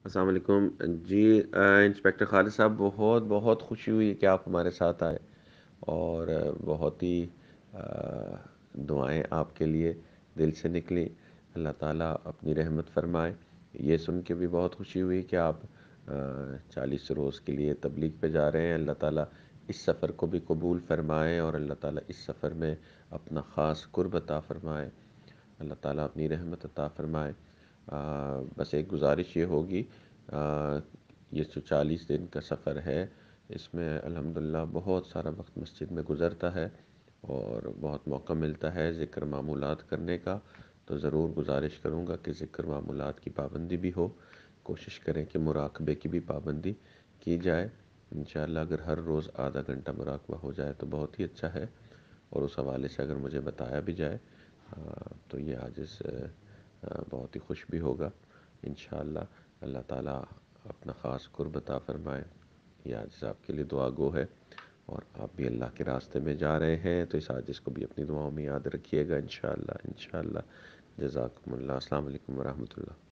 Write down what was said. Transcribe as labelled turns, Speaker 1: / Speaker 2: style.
Speaker 1: السلام علیکم جی انسپیکٹر خالد صاحب، بہت بہت خوشی ہوئی کہ آپ ہمارے ساتھ آئے، اور بہت ہی آ، دعائیں آپ کے لیے دل سے نکلی۔ اللہ تعالیٰ اپنی رحمت فرمائے۔ یہ سن کے بھی بہت خوشی ہوئی کہ آپ 40 روز کے لیے تبلیغ پہ جا رہے ہیں۔ اللہ تعالیٰ اس سفر کو بھی قبول فرمائے، اور اللہ تعالیٰ اس سفر میں اپنا خاص قرب عطا فرمائے۔ اللہ تعالیٰ اپنی رحمت عطا فرمائے۔ بس ایک گزارش یہ ہوگی، آ، یہ جو 40 دن کا سفر ہے، اس میں الحمدللہ بہت سارا وقت مسجد میں گزرتا ہے، اور بہت موقع ملتا ہے ذکر معمولات کرنے کا۔ تو ضرور گزارش کروں گا کہ ذکر معمولات کی پابندی بھی ہو، کوشش کریں کہ مراقبے کی بھی پابندی کی جائے۔ انشاءاللہ اگر ہر روز آدھا گھنٹہ مراقبہ ہو جائے تو بہت ہی اچھا ہے، اور اس حوالے سے اگر مجھے بتایا بھی جائے تو یہ عاجز بہت ہی خوش بھی ہوگا انشاءاللہ۔ اللہ تعالیٰ اپنا خاص قرب عطا فرمائے۔ یہ عاجز آپ کے لیے دعا گو ہے، اور آپ بھی اللہ کے راستے میں جا رہے ہیں تو اس عاجز کو بھی اپنی دعاؤں میں یاد رکھیے گا انشاءاللہ انشاءاللہ۔ جزاکم اللہ۔ السلام علیکم ورحمۃ اللہ۔